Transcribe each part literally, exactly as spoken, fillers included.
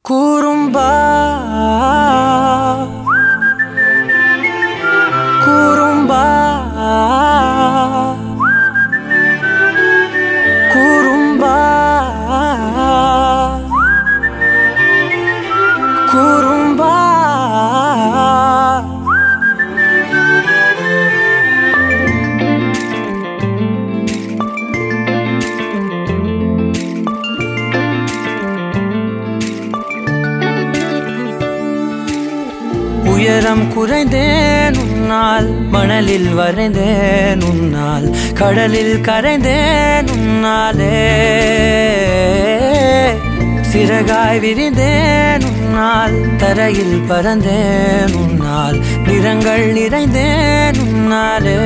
குறும்பா குறும்பா குறும்பா குறும்பா உயரம் குறைந்தேன் உன்னால், மணலில் வரைந்தேன் உன்னால், கடலில் கரைந்தேன் உன்னாலே, சிறகாய் விரிந்தேன் உன்னால், தரையில் பறந்தேன் உன்னால், நிறங்கள் நிறைந்தேன் உன்னாலே.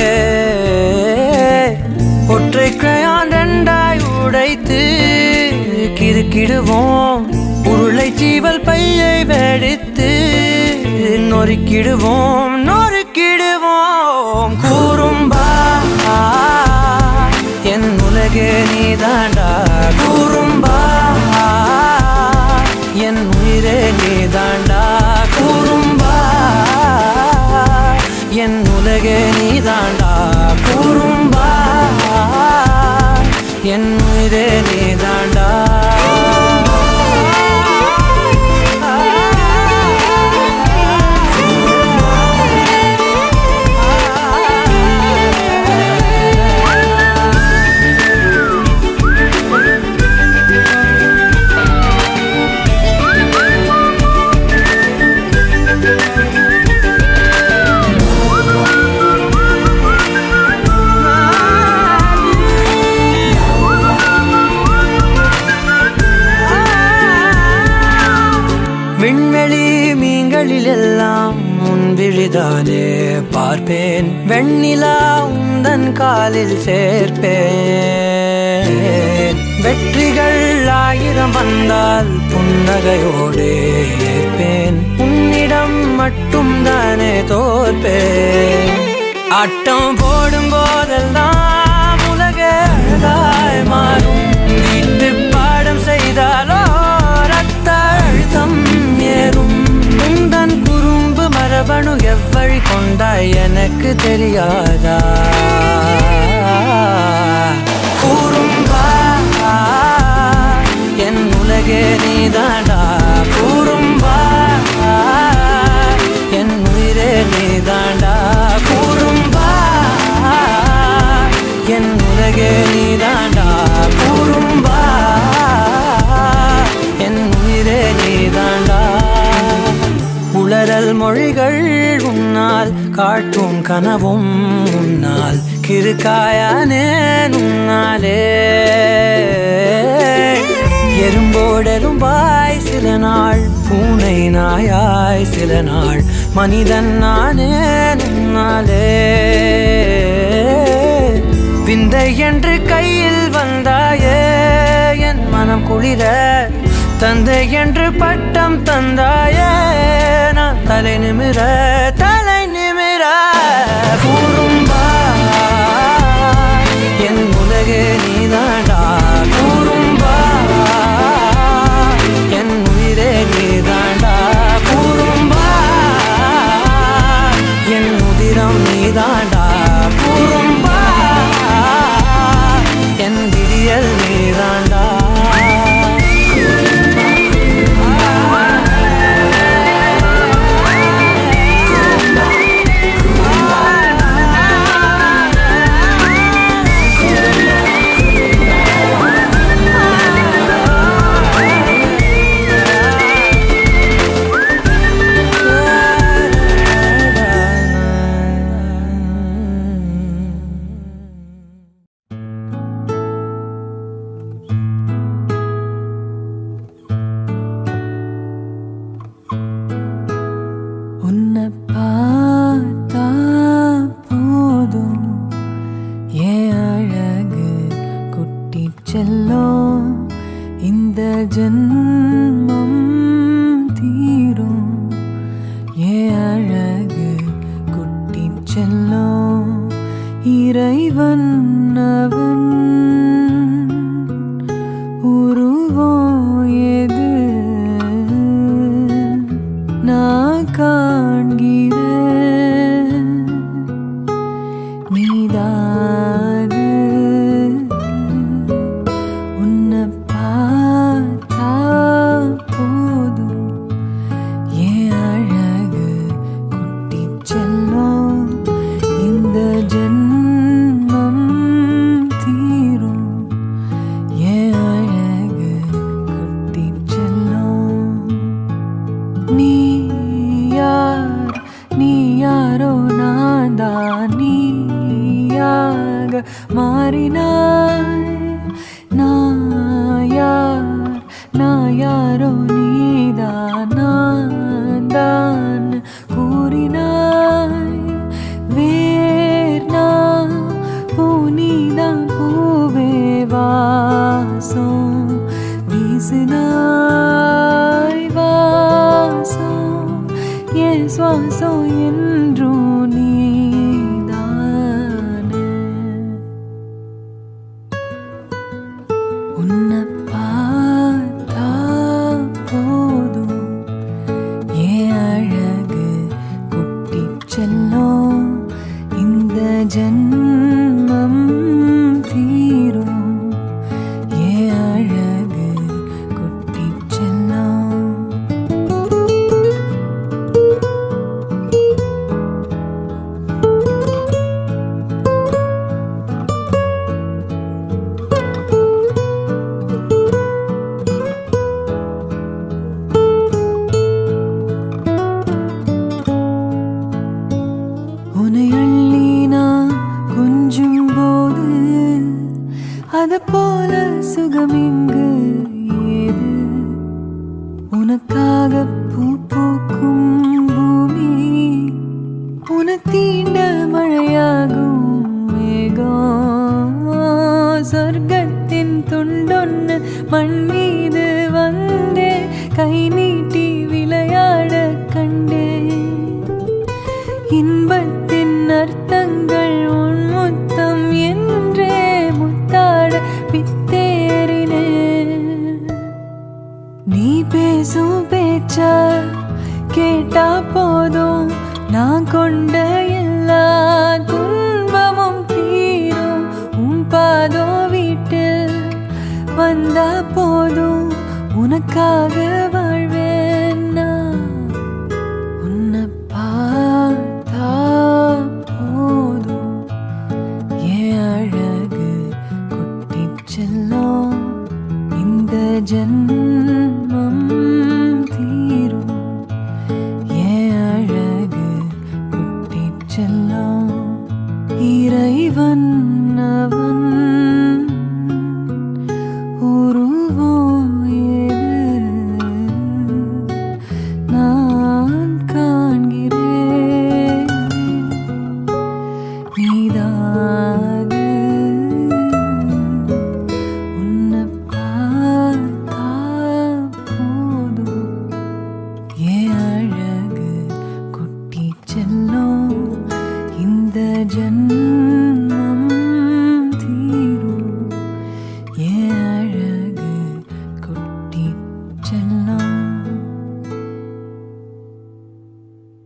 ஒற்றை கிரையான் ரெண்டாய் உடைத்து கிறுக்கிடுவோம், உருளை சீவல் பையை வெடித்து நொறுக்கிடுவோம் நொறுக்கிடுவோம். குறும்பா என் உலகே நீதாண்டா, குறும்பா என் உயிரே நீதாண்டா, குறும்பா என் உலகே நீதாண்டா, குறும்பா என் உயிரே நீதாண்டா. விண்வெளி மீன்களிலெல்லாம் முன்விழிதானே பார்ப்பேன், வெண்ணிலா உந்தன் காலில் சேர்ப்பேன். வெற்றிகள் ஆயிரம் வந்தால் புன்னகையோடு ஏற்பேன், உன்னிடம் மட்டும் தானே தோற்பேன். ஆட்டம் போடும் போதெல்லாம் உலக அழகாய் மாறும், வீட்டு பாடம் செய்தாலோ ரத்த அழுத்தம் ஏறும். உந்தன் குறும்பு மரபணு எவ்வழி கொண்டாய் எனக்கு தெரியாதா? குறும்பா என் உலகே நீதாண்டா, குறும்பா என் உயிரே நீதாண்டா, குறும்பா என் உலகே நீதாண்டா, குறும்பா என் உயிரே நீதாண்டா. உளறல் மொழிகள் உன்னால், காட்டும் கனவும் உன்னால், கிறுக்காயானே உன்னாலே. எறும்போடெரும்பாய் சில நாள், பூனை நாயாய் சில நாள், மனிதன் நானே உன்னாலே. விந்தை என்று கையில் வந்தாயே என் மனம் குளிர, தந்தை என்று பட்டம் தந்தாயே நான் தலை நிமிர தலை நிமிர. குறும்பா என் உலகே நீதாண்டா, குறும்பா என் உயிரே நீதாண்டா, குறும்பா என் உதிரம் நீதாண்டா, குறும்பா என் விடியல் நீதாண்டா. உனக்காக பூ பூக்கும் பூமி உன தீண்ட மழையாகும் மேகம் சொர்க்கத்தின் துண்டொன்னு மண் மீது வந்தே கை நீட்டி விளையாட கண்டே இன்பத்தின் அர்த்தங்கள் உன் முத்தம் என்றே முத்தாட பித்தேறினே நீ பேசும் பேச்ச கேட்டா போதும் நான் கொண்ட எல்லா துன்பமும் தீரும் உன் பாதோ வீட்டில் வந்தா போதும் உனக்காக வாழ்வேன் நான் உன்னை பார்த்தா போதும் என் அழகு குட்டிச் செல்லம் இந்த ஜன்மம் தீரும் என் அழகு குட்டிச் செல்லம் இறைவன் அவன் உருவம் ஏது நான் காண்கிறேன் நீதாது உன்னை பார்த்தா போதும் என் அழகு குட்டிச் செல்லம் இந்த ஜன்மம்